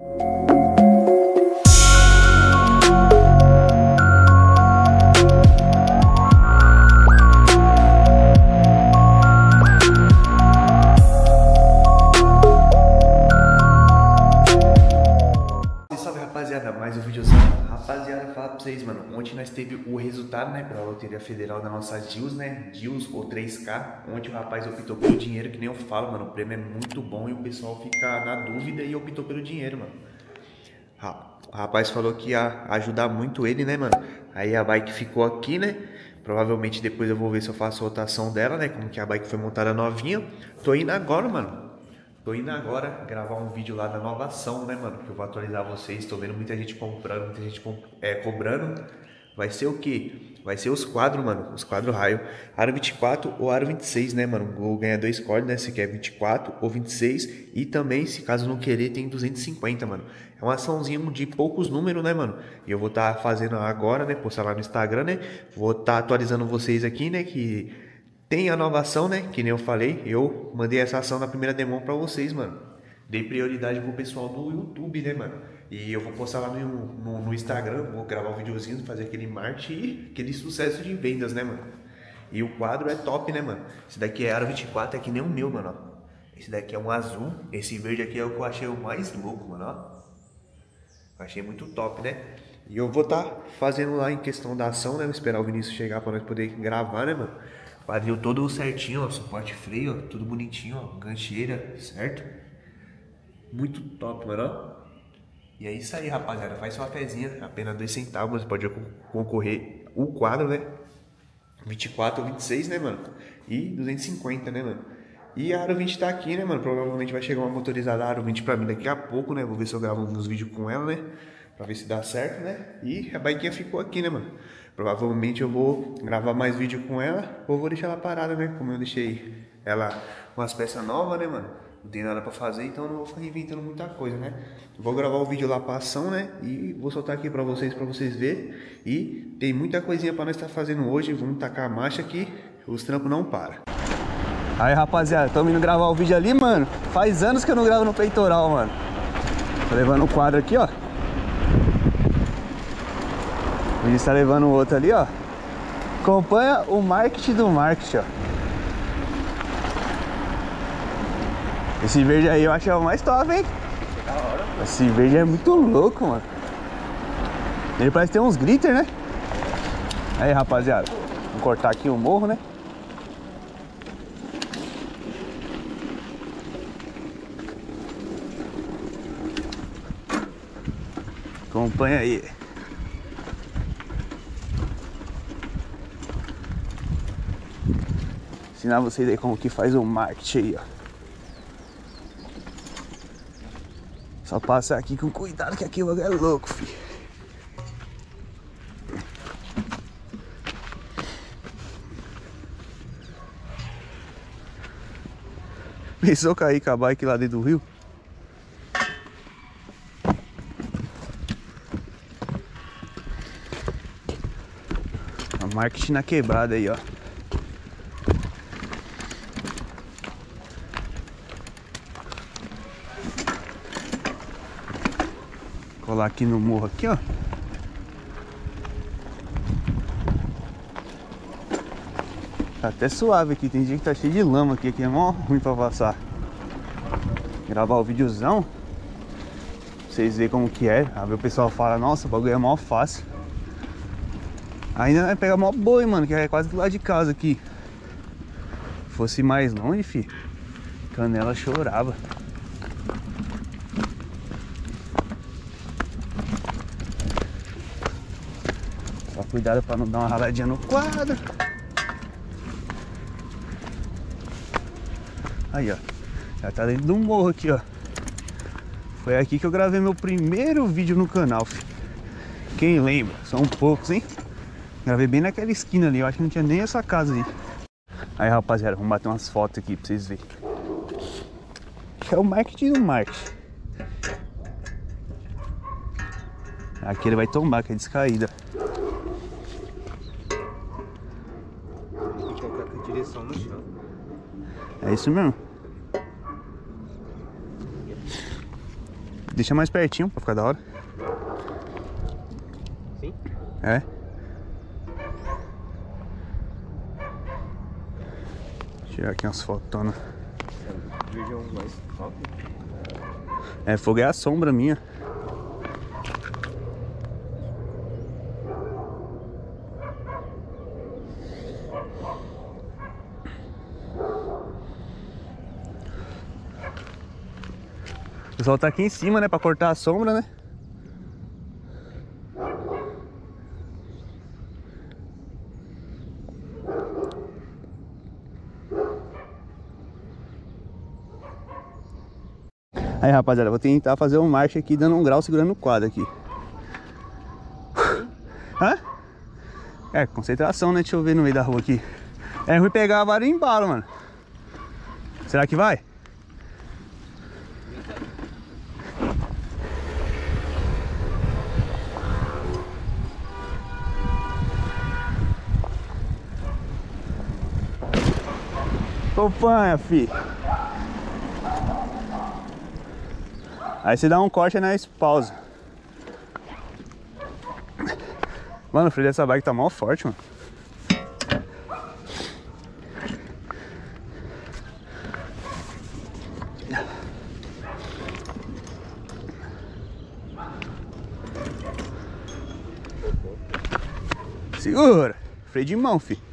Mais um videozão. Rapaziada, falar pra vocês, mano. Ontem nós teve o resultado, né, pra Loteria Federal da nossa DIUS, né? DIUS ou 3K. Ontem o rapaz optou pelo dinheiro, que nem eu falo, mano. O prêmio é muito bom e o pessoal fica na dúvida e optou pelo dinheiro, mano. O rapaz falou que ia ajudar muito ele, né, mano? Aí a bike ficou aqui, né? Provavelmente depois eu vou ver se eu faço a rotação dela, né? Como que a bike foi montada novinha. Tô indo agora, mano. Tô indo agora gravar um vídeo lá da inovação, né, mano? Que eu vou atualizar vocês. Tô vendo muita gente comprando, muita gente cobrando. Vai ser o quê? Vai ser os quadros, mano. Os quadros raio. Aro 24 ou aro 26, né, mano? Vou ganhar 2 cordas, né? Se quer 24 ou 26. E também, se caso não querer, tem 250, mano. É uma açãozinha de poucos números, né, mano? E eu vou estar fazendo agora, né? Postar lá no Instagram, né? Vou estar atualizando vocês aqui, né? Que tem a inovação, né? Que nem eu falei, eu mandei essa ação na primeira demo pra vocês, mano. Dei prioridade pro pessoal do YouTube, né, mano? E eu vou postar lá no Instagram, vou gravar um videozinho, fazer aquele marketing e aquele sucesso de vendas, né, mano? E o quadro é top, né, mano? Esse daqui é aro 24, é que nem o meu, mano, ó. Esse daqui é um azul, esse verde aqui é o que eu achei o mais louco, mano, ó. Achei muito top, né? E eu vou estar fazendo lá em questão da ação, né? Vou esperar o Vinícius chegar pra nós poder gravar, né, mano? Quadril todo certinho, ó, suporte freio, ó, tudo bonitinho, ó, gancheira, certo? Muito top, mano, ó. E é isso aí, rapaziada, faz sua fezinha, apenas 2 centavos, você pode concorrer o quadro, né? 24 ou 26, né, mano? E 250, né, mano? E a Aro 20 tá aqui, né, mano? Provavelmente vai chegar uma motorizada Aro 20 pra mim daqui a pouco, né? Vou ver se eu gravo uns vídeos com ela, né? Pra ver se dá certo, né? E a biquinha ficou aqui, né, mano? Provavelmente eu vou gravar mais vídeo com ela ou vou deixar ela parada, né? Como eu deixei ela com as peças novas, né, mano? Não tem nada pra fazer, então eu não vou ficar inventando muita coisa, né? Vou gravar o vídeo lá pra ação, né? E vou soltar aqui pra vocês verem. E tem muita coisinha pra nós estar fazendo hoje. Vamos tacar a marcha aqui, os trampos não param. Aí, rapaziada, estamos indo gravar o vídeo ali, mano. Faz anos que eu não gravo no peitoral, mano. Tô levando o quadro aqui, ó. O Vinícius tá levando o outro ali, ó. Acompanha o marketing do marketing, ó. Esse verde aí eu acho que é o mais top, hein? Da hora, mano. Esse verde é muito louco, mano. Ele parece ter uns glitter, né? Aí, rapaziada, vou cortar aqui o morro, né? Acompanha aí. Ensinar vocês aí como que faz o marketing aí, ó. Só passar aqui com cuidado que aqui o bagulho é louco, filho. Pensou cair com a bike lá dentro do rio? A marketing na quebrada aí, ó. Colar aqui no morro aqui, ó. Tá até suave aqui, tem dia que tá cheio de lama aqui é mó ruim pra passar. Gravar o videozão pra vocês verem como que é. Aí o pessoal fala, nossa, o bagulho é mó fácil. Ainda vai pegar mó boi, mano, que é quase do lado de casa aqui. Se fosse mais longe, fi, Canela chorava. Só cuidado pra não dar uma raladinha no quadro. Aí, ó. Já tá dentro de um morro aqui, ó. Foi aqui que eu gravei meu primeiro vídeo no canal, filho. Quem lembra? São poucos, hein? Gravei bem naquela esquina ali. Eu acho que não tinha nem essa casa aí. Aí, rapaziada, vamos bater umas fotos aqui pra vocês verem. É o marketing do marketing. Aqui ele vai tombar, que é descaída. Tem que colocar a direção no chão. É isso mesmo. Deixa mais pertinho pra ficar da hora. Sim? É. Tirar aqui umas fotonas. Verde é um mais top. É, fogo é a sombra minha. O pessoal tá aqui em cima, né? Pra cortar a sombra, né? Aí, rapaziada, vou tentar fazer um marcha aqui dando um grau segurando o quadro aqui. Hã? É, concentração, né? Deixa eu ver no meio da rua aqui. É ruim pegar a vara e embalo, mano. Será que vai? Acompanha, fi. Aí você dá um corte na pausa. Mano, o freio dessa bike tá mal forte, mano. Segura. Freio de mão, fi.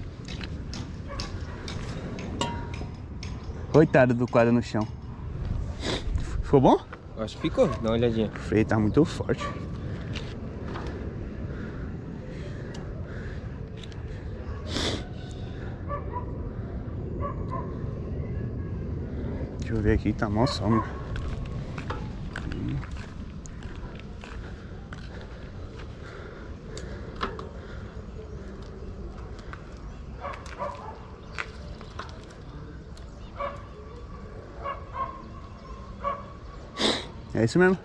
Coitado do quadro no chão. Ficou bom? Acho que ficou, dá uma olhadinha. O freio tá muito forte. Deixa eu ver aqui, tá mó sombra. É isso mesmo.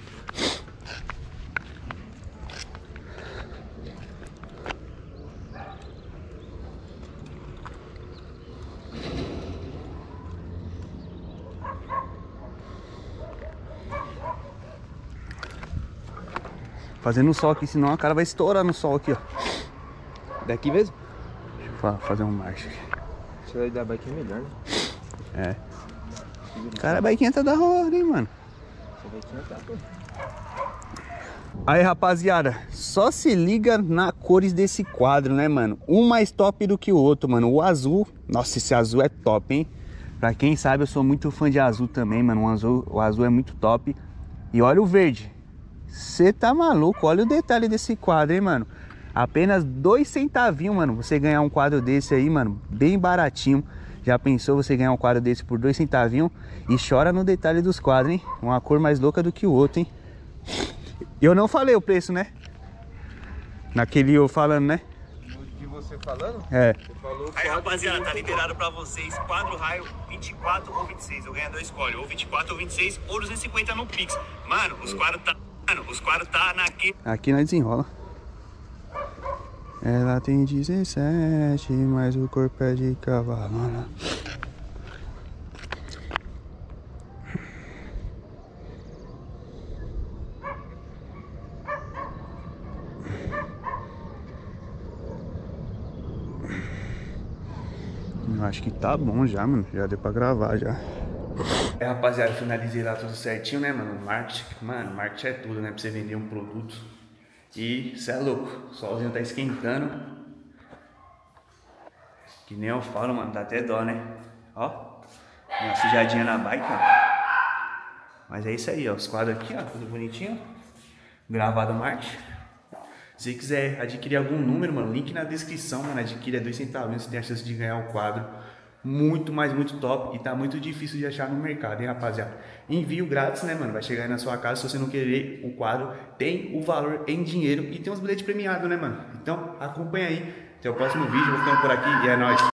Fazendo sol aqui, senão a cara vai estourar no sol aqui, ó. Daqui mesmo? Deixa eu fazer um marcha aqui. Isso daí da bike é melhor, né? É. Cara, a biquinha tá da hora, hein, mano. Essa biquinha tá, pô. Aí, rapaziada, só se liga na cores desse quadro, né, mano? Um mais top do que o outro, mano. O azul, nossa, esse azul é top, hein? Pra quem sabe, eu sou muito fã de azul também, mano. O azul é muito top. E olha o verde. Você tá maluco? Olha o detalhe desse quadro, hein, mano? Apenas 2 centavinhos, mano. Você ganhar um quadro desse aí, mano, bem baratinho. Já pensou você ganhar um quadro desse por 2 centavinhos? E chora no detalhe dos quadros, hein? Uma cor mais louca do que o outro, hein? Eu não falei o preço, né? Naquele eu falando, né? De você falando? É. Você falou. Aí, rapaziada, tá liberado pra vocês quadro raio 24 ou 26. O ganhador escolhe ou 24 ou 26 ou 250 no Pix. Mano, os quadros tá... Mano, os quadros tá naquele... Aqui nós desenrola. Ela tem 17, mas o corpo é de cavalo, né? Eu acho que tá bom já, mano. Já deu pra gravar já. É, rapaziada, finalizei lá tudo certinho, né, mano? Marketing, mano, marketing é tudo, né? Pra você vender um produto. E cê é louco, o solzinho tá esquentando. Que nem eu falo, mano, dá até dó, né? Ó, uma sujadinha na bike, ó. Mas é isso aí, ó, os quadros aqui, ó, tudo bonitinho. Gravado marketing. Se quiser adquirir algum número, mano, link na descrição, mano, adquire 2 centavos, você tem a chance de ganhar o quadro. Muito, mas muito top. E tá muito difícil de achar no mercado, hein, rapaziada. Envio grátis, né, mano, vai chegar aí na sua casa. Se você não querer o quadro, tem o valor em dinheiro e tem uns bilhetes premiados, né, mano. Então, acompanha aí. Até o próximo vídeo, vou ficando por aqui e é nóis.